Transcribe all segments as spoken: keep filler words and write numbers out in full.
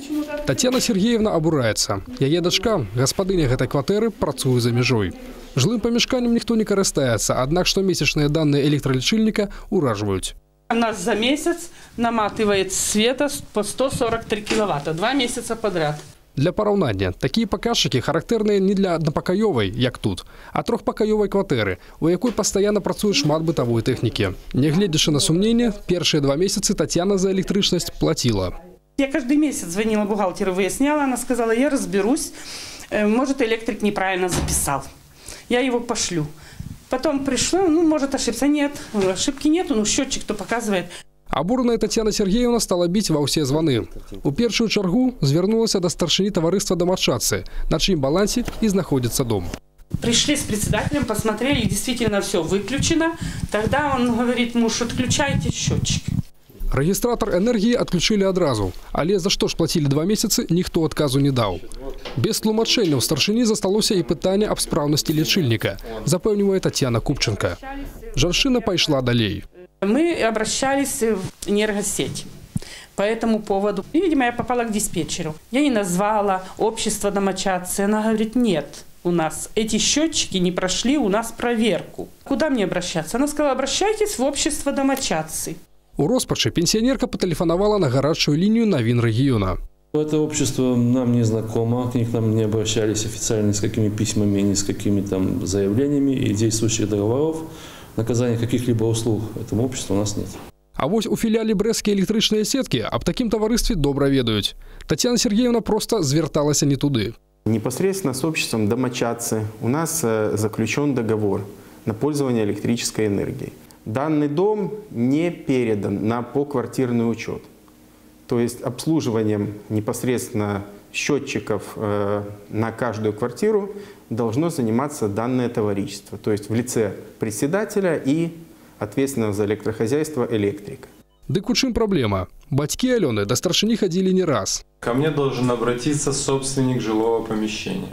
Татьяна Сергеевна абураецца. Яе дачка, гаспадыня гэтай кватэры, працуе за мяжой. Жылым памяшканнем ніхто не карыстаецца, аднак штомесячныя данные электролічыльніка уражваюць. У нас за месяц наматывает света по сто сорок три киловатта, два месяца подряд. Для параўнання, такія паказчыкі характэрныя не для аднапакаёвай, як тут, а трохпакаёвай кватэры, у якой пастаянна працуе шмат бытавой тэхнікі. Нягледзячы на сумненне, першыя два месяцы Татьяна за электрычнасць платила. Я каждый месяц звонила бухгалтеру, выясняла, она сказала, я разберусь, может, электрик неправильно записал, я его пошлю. Потом пришло, ну, может, ошибся. Нет, ошибки нету, ну, счетчик-то показывает. Абураная Татьяна Сергеевна стала бить ва ўсе званы. У першую чаргу звярнулася да старшыні таварыства дамачадцы, на чыім балансе і знаходзіцца дом. Пришли с председателем, посмотрели, действительно все выключено. Тогда он говорит, муж, отключайте счетчик. Регистратор энергии отключили одразу, але за что ж платили два месяца, ніхто отказу не дал. Без тлумачэння ў старшыні засталося і пытанне аб спраўнасці лічыльніка, запэўнівае Татьяна Купченко. Жанчына пайшла далей. Мы обращались в энергосеть по этому поводу. И, видимо, я попала к диспетчеру. Я ей назвала общество домочадцы. Она говорит, нет, у нас эти счетчики не прошли у нас проверку. Куда мне обращаться? Она сказала, обращайтесь в общество домочадцы. У роспачы пенсионерка потелефоновала на горячую линию новин региона. Это общество нам не знакомо, к них нам не обращались официально ни с какими письмами, ни с какими там заявлениями и действующих договоров. Наказания каких-либо услуг этому обществу у нас нет. А вось у філіалі брэсцкія электрычныя сеткі аб такім таварыстве добра ведаюць. Татьяна Сергеевна просто звярталася не туды. Непосредственно с обществом домочадцы у нас заключен договор на пользование электрической энергией. Данный дом не передан на поквартирный учет. То есть обслуживанием непосредственно счетчиков э, на каждую квартиру должно заниматься данное товарищество. То есть в лице председателя и ответственного за электрохозяйство электрика. Дык у чым проблема? Бацькі Алены до старшыні ходили не раз. Ко мне должен обратиться собственник жилого помещения.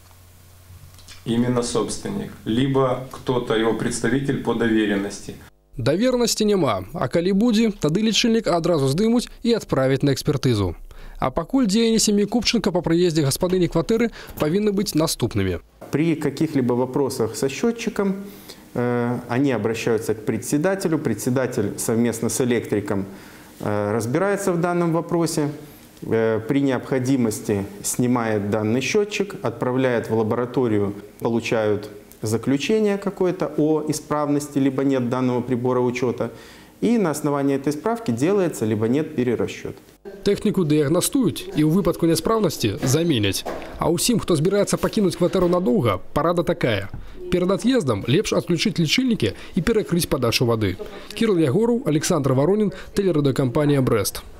Именно собственник. Либо кто-то, его представитель по доверенности. Доверенности нема, а калі будзе, тады лічыльнік адразу здымуць і адправіць на экспертызу. А пакуль дзеянні сям'і Купченко по приезде господыни кватэры повинны быть наступными. При каких-либо вопросах со счетчиком э, они обращаются к председателю. Председатель совместно с электриком э, разбирается в данном вопросе. Э, при необходимости снимает данный счетчик, отправляет в лабораторию, получают заключение какое-то о исправности, либо нет данного прибора учета. И на основании этой справки делается, либо нет перерасчет. Тэхніку дыягнастуюць і ў выпадку няспраўнасці заменяць. А ўсім, хто збіраецца пакінуць кватэру надоўга, парада такая. Перад ад'ездам лепш адключыць лічыльнікі і перакрыць падачу вады. Кірыл Ягораў, Александр Воронин, телерадиокомпания «Брест».